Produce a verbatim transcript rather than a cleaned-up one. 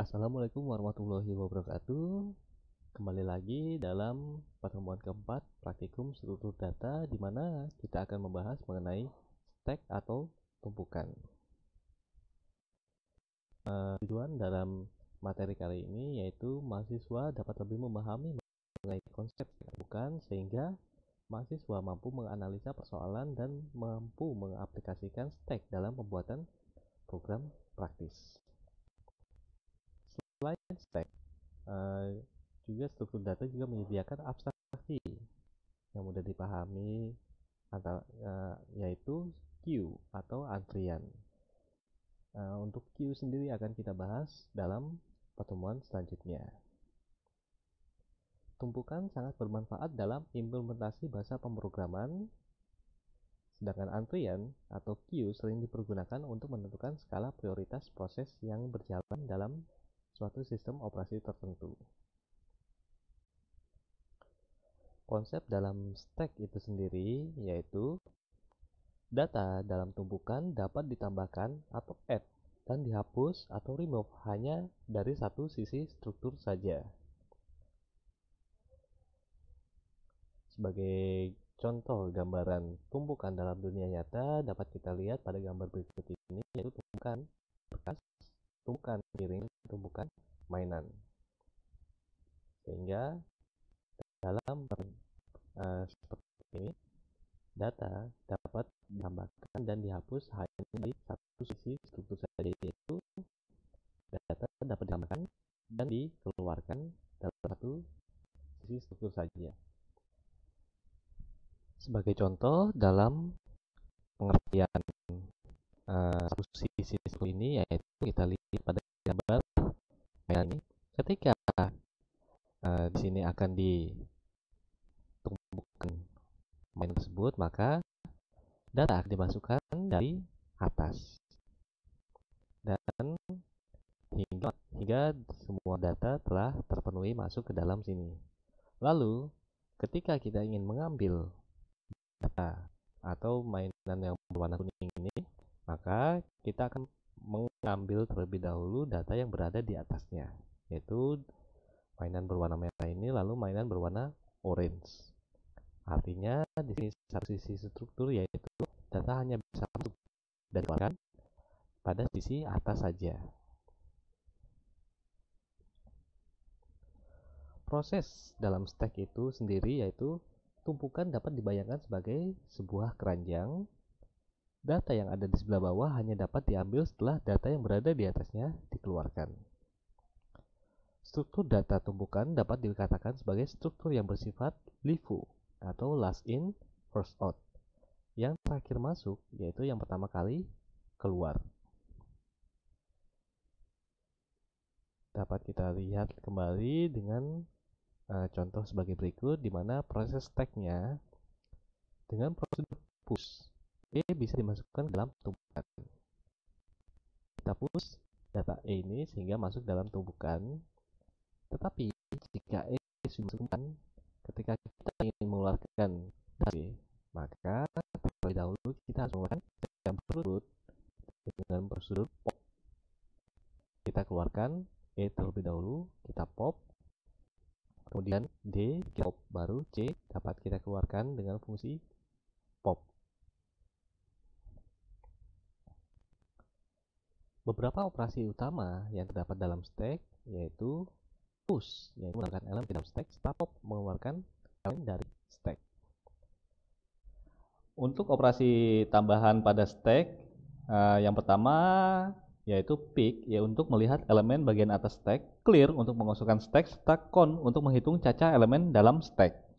Assalamualaikum warahmatullahi wabarakatuh. Kembali lagi dalam pertemuan keempat praktikum struktur data, di mana kita akan membahas mengenai stack atau tumpukan. Uh, tujuan dalam materi kali ini yaitu mahasiswa dapat lebih memahami mengenai konsep tumpukan sehingga mahasiswa mampu menganalisa persoalan dan mampu mengaplikasikan stack dalam pembuatan program praktis. Selain stack, uh, juga struktur data juga menyediakan abstraksi yang mudah dipahami antara, uh, yaitu queue atau antrian. Uh, untuk queue sendiri akan kita bahas dalam pertemuan selanjutnya. Tumpukan sangat bermanfaat dalam implementasi bahasa pemrograman, sedangkan antrian atau queue sering dipergunakan untuk menentukan skala prioritas proses yang berjalan dalam suatu sistem operasi tertentu. Konsep dalam stack itu sendiri yaitu data dalam tumpukan dapat ditambahkan atau add dan dihapus atau remove hanya dari satu sisi struktur saja. Sebagai contoh gambaran tumpukan dalam dunia nyata dapat kita lihat pada gambar berikut ini, yaitu tumpukan berkas, tumpukan piring, tumpukan mainan. Sehingga dalam uh, seperti ini, data dapat ditambahkan dan dihapus hanya dari satu sisi struktur saja, yaitu data dapat ditambahkan dan dikeluarkan dalam satu sisi struktur saja. Sebagai contoh dalam pengertian uh, satu sisi struktur ini, yaitu kita lihat pada gambar mainan ini, ketika uh, di sini akan ditumpukan mainan tersebut, maka data akan dimasukkan dari atas dan hingga, hingga semua data telah terpenuhi masuk ke dalam sini. Lalu ketika kita ingin mengambil data atau mainan yang berwarna kuning ini, maka kita akan mengambil terlebih dahulu data yang berada di atasnya, yaitu mainan berwarna merah ini, lalu mainan berwarna orange. Artinya di sini satu sisi struktur, yaitu data hanya bisa masuk dan dikeluarkan pada sisi atas saja. Proses dalam stack itu sendiri yaitu tumpukan dapat dibayangkan sebagai sebuah keranjang. Data yang ada di sebelah bawah hanya dapat diambil setelah data yang berada di atasnya dikeluarkan. Struktur data tumpukan dapat dikatakan sebagai struktur yang bersifat L I F O atau last in, first out. Yang terakhir masuk yaitu yang pertama kali keluar. Dapat kita lihat kembali dengan uh, contoh sebagai berikut, di mana proses stacknya dengan prosedur push E bisa dimasukkan dalam tumpukan. Kita push data E ini sehingga masuk dalam tumpukan. Tetapi jika E sudah dimasukkan, ketika kita ingin mengeluarkan data E, maka terlebih dahulu kita harus mengeluarkan yang berurut dengan prosedur pop. Kita keluarkan E terlebih dahulu, kita pop, kemudian D kita pop, baru C dapat kita keluarkan dengan fungsi pop. Beberapa operasi utama yang terdapat dalam stack yaitu push, yaitu menambahkan elemen dalam stack, setelah pop mengeluarkan elemen dari stack. Untuk operasi tambahan pada stack, uh, yang pertama yaitu pick, ya untuk melihat elemen bagian atas stack, clear untuk mengosongkan stack, serta count untuk menghitung cacah elemen dalam stack.